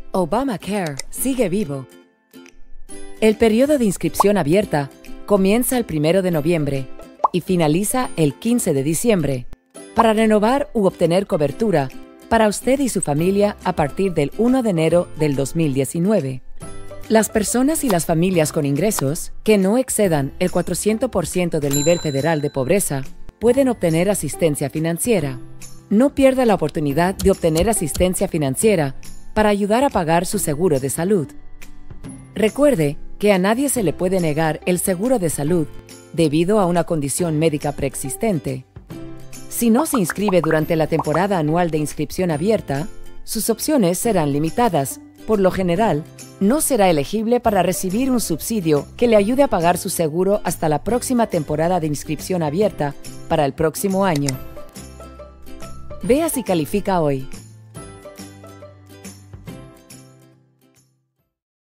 Obamacare sigue vivo. El periodo de inscripción abierta comienza el 1 de noviembre y finaliza el 15 de diciembre para renovar u obtener cobertura para usted y su familia a partir del 1 de enero del 2019. Las personas y las familias con ingresos que no excedan el 400% del nivel federal de pobreza pueden obtener asistencia financiera. No pierda la oportunidad de obtener asistencia financiera para ayudar a pagar su seguro de salud. Recuerde que a nadie se le puede negar el seguro de salud debido a una condición médica preexistente. Si no se inscribe durante la temporada anual de inscripción abierta, sus opciones serán limitadas. Por lo general, no será elegible para recibir un subsidio que le ayude a pagar su seguro hasta la próxima temporada de inscripción abierta para el próximo año. Vea si califica hoy.